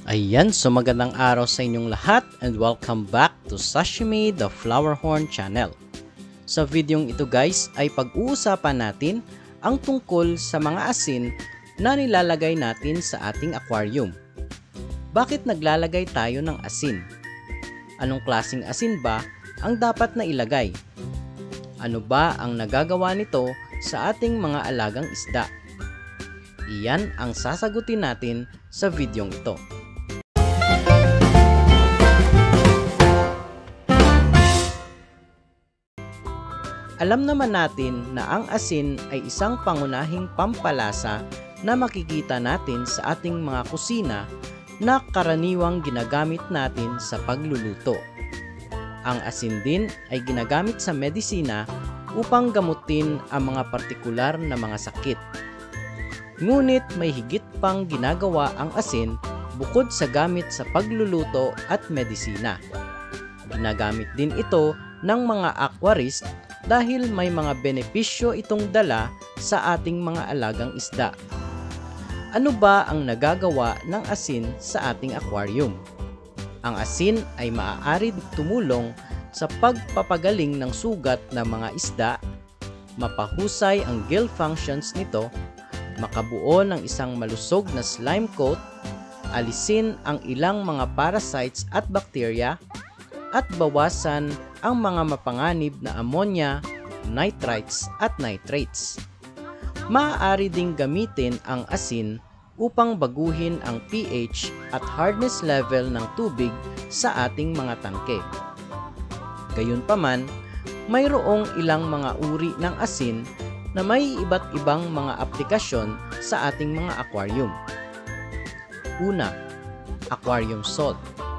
Ayan, so magandang araw sa inyong lahat and welcome back to Sashimi the Flowerhorn channel. Sa videong ito guys ay pag-uusapan natin ang tungkol sa mga asin na nilalagay natin sa ating aquarium. Bakit naglalagay tayo ng asin? Anong klaseng asin ba ang dapat na ilagay? Ano ba ang nagagawa nito sa ating mga alagang isda? Iyan ang sasagutin natin sa videong ito. Alam naman natin na ang asin ay isang pangunahing pampalasa na makikita natin sa ating mga kusina na karaniwang ginagamit natin sa pagluluto. Ang asin din ay ginagamit sa medisina upang gamutin ang mga partikular na mga sakit. Ngunit may higit pang ginagawa ang asin bukod sa gamit sa pagluluto at medisina. Ginagamit din ito ng mga aquarist dahil may mga benepisyo itong dala sa ating mga alagang isda. Ano ba ang nagagawa ng asin sa ating aquarium? Ang asin ay maaari tumulong sa pagpapagaling ng sugat ng mga isda, mapahusay ang gill functions nito, makabuo ng isang malusog na slime coat, alisin ang ilang mga parasites at bacteria, at bawasan ang mga mapanganib na ammonia, nitrites at nitrates. Maaari ding gamitin ang asin upang baguhin ang pH at hardness level ng tubig sa ating mga tangke. Gayunpaman, mayroong ilang mga uri ng asin na may iba't ibang mga aplikasyon sa ating mga aquarium. Una, aquarium salt.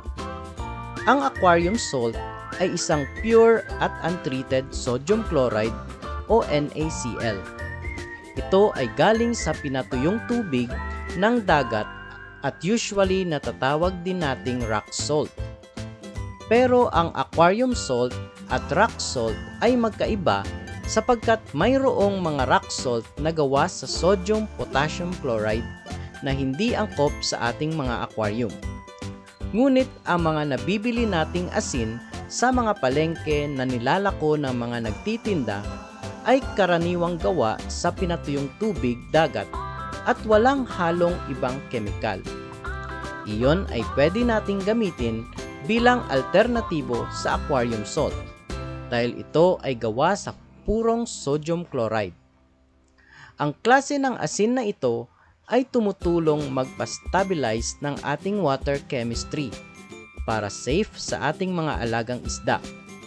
Ang aquarium salt ay isang pure at untreated sodium chloride o NaCl. Ito ay galing sa pinatuyong tubig ng dagat at usually natatawag din nating rock salt. Pero ang aquarium salt at rock salt ay magkaiba sapagkat mayroong mga rock salt na gawa sa sodium potassium chloride na hindi angkop sa ating mga aquarium. Ngunit ang mga nabibili nating asin sa mga palengke na nilalako ng mga nagtitinda ay karaniwang gawa sa pinatuyong tubig dagat at walang halong ibang kemikal. Iyon ay pwede nating gamitin bilang alternatibo sa aquarium salt dahil ito ay gawa sa purong sodium chloride. Ang klase ng asin na ito ay tumutulong magpa-stabilize ng ating water chemistry para safe sa ating mga alagang isda.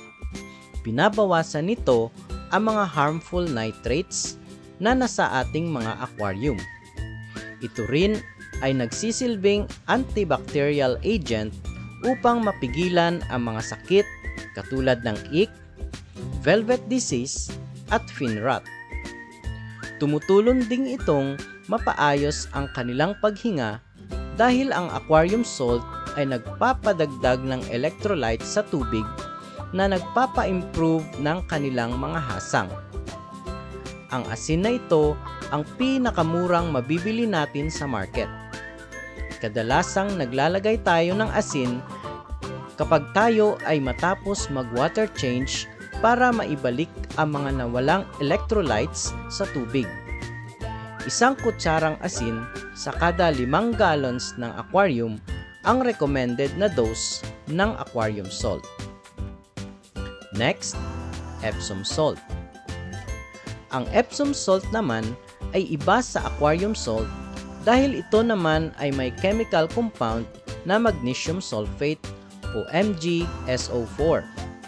Binabawasan nito ang mga harmful nitrates na nasa ating mga aquarium. Ito rin ay nagsisilbing antibacterial agent upang mapigilan ang mga sakit katulad ng ick, velvet disease at fin rot. Tumutulong ding itong mapaayos ang kanilang paghinga dahil ang aquarium salt ay nagpapadagdag ng electrolytes sa tubig na nagpapa-improve ng kanilang mga hasang. Ang asin na ito ang pinakamurang mabibili natin sa market. Kadalasang naglalagay tayo ng asin kapag tayo ay matapos mag-water change para maibalik ang mga nawalang electrolytes sa tubig. Isang kutsarang asin sa kada 5 gallons ng aquarium ang recommended na dose ng aquarium salt. Next, Epsom salt. Ang Epsom salt naman ay iba sa aquarium salt dahil ito naman ay may chemical compound na magnesium sulfate o MgSO4.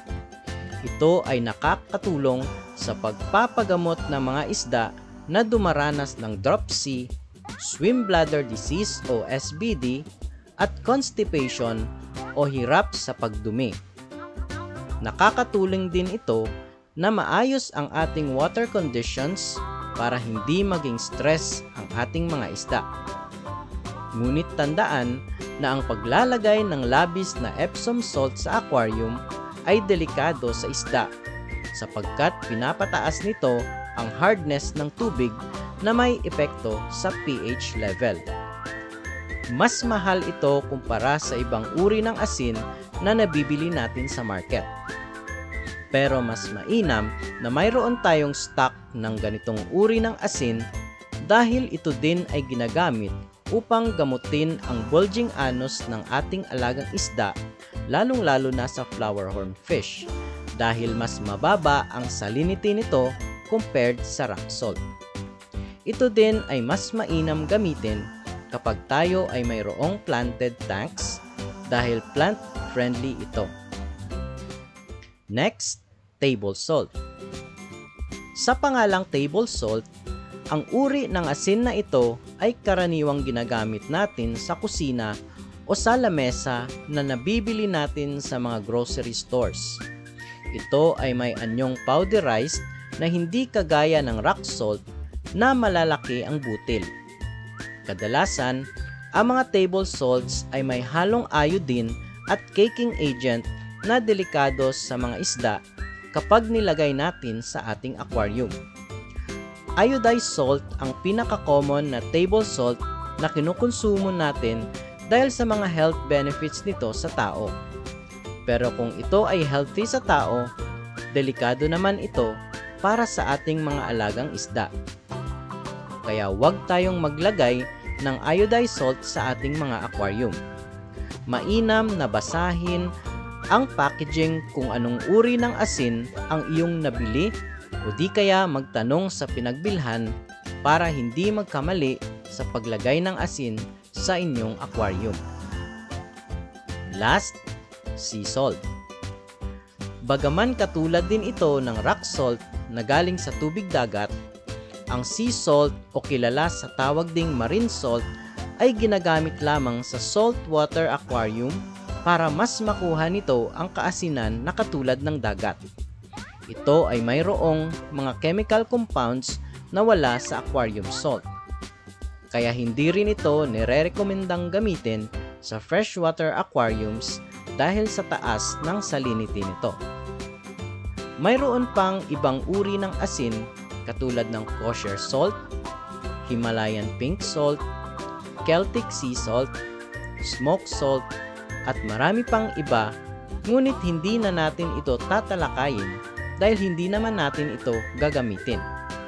Ito ay nakakatulong sa pagpapagamot ng mga isda na dumaranas ng dropsy, swim bladder disease o SBD, at constipation o hirap sa pagdumi. Nakakatulong din ito na maayos ang ating water conditions para hindi maging stress ang ating mga isda. Ngunit tandaan na ang paglalagay ng labis na Epsom salt sa aquarium ay delikado sa isda sapagkat pinapataas nito ang hardness ng tubig na may epekto sa pH level. Mas mahal ito kumpara sa ibang uri ng asin na nabibili natin sa market. Pero mas mainam na mayroon tayong stock ng ganitong uri ng asin dahil ito din ay ginagamit upang gamutin ang bulging anus ng ating alagang isda, lalong-lalo na sa flower horn fish, dahil mas mababa ang salinity nito compared sa rock salt. Ito din ay mas mainam gamitin kapag tayo ay mayroong planted tanks dahil plant-friendly ito. Next, table salt. Sa pangalang table salt, ang uri ng asin na ito ay karaniwang ginagamit natin sa kusina o sa lamesa na nabibili natin sa mga grocery stores. Ito ay may anyong powderized na hindi kagaya ng rock salt na malalaki ang butil. Kadalasan, ang mga table salts ay may halong iodine at caking agent na delikado sa mga isda kapag nilagay natin sa ating aquarium. Iodized salt ang pinaka-common na table salt na kinukonsumo natin dahil sa mga health benefits nito sa tao. Pero kung ito ay healthy sa tao, delikado naman ito para sa ating mga alagang isda. Kaya huwag tayong maglagay ng iodized salt sa ating mga aquarium. Mainam na basahin ang packaging kung anong uri ng asin ang iyong nabili o di kaya magtanong sa pinagbilhan para hindi magkamali sa paglagay ng asin sa inyong aquarium. Last, sea salt. Bagaman katulad din ito ng rock salt na galing sa tubig dagat, ang sea salt o kilala sa tawag ding marine salt ay ginagamit lamang sa saltwater aquarium para mas makuha nito ang kaasinan na katulad ng dagat. Ito ay mayroong mga chemical compounds na wala sa aquarium salt. Kaya hindi rin ito nire-rekomendang gamitin sa freshwater aquariums dahil sa taas ng salinity nito. Mayroon pang ibang uri ng asin katulad ng kosher salt, Himalayan pink salt, Celtic sea salt, smoked salt, at marami pang iba, ngunit hindi na natin ito tatalakayin dahil hindi naman natin ito gagamitin.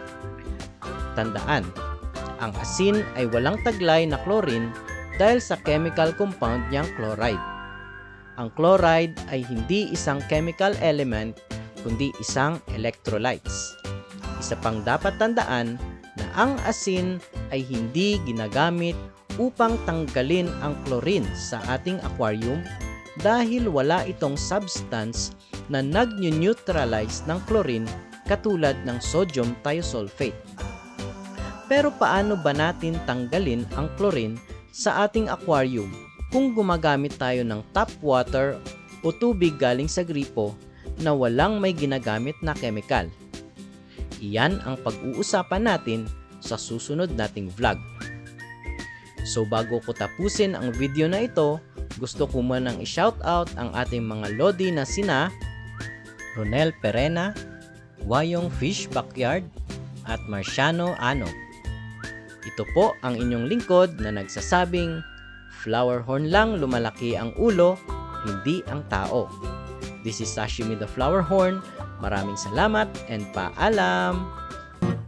Tandaan, ang asin ay walang taglay na chlorine dahil sa chemical compound niyang chloride. Ang chloride ay hindi isang chemical element kundi isang electrolytes. Isa pang dapat tandaan na ang asin ay hindi ginagamit upang tanggalin ang chlorine sa ating aquarium dahil wala itong substance na nag-neutralize ng chlorine katulad ng sodium thiosulfate. Pero paano ba natin tanggalin ang chlorine sa ating aquarium kung gumagamit tayo ng tap water o tubig galing sa gripo na walang may ginagamit na chemical? Iyan ang pag-uusapan natin sa susunod nating vlog. So bago ko tapusin ang video na ito, gusto ko munang i-shoutout ang ating mga lodi na sina Ronel Perena, Wayong Fish Backyard, at Marciano Ano. Ito po ang inyong lingkod na nagsasabing, flower horn lang lumalaki ang ulo, hindi ang tao. This is Sashimi the Flower Horn. Maraming salamat and paalam!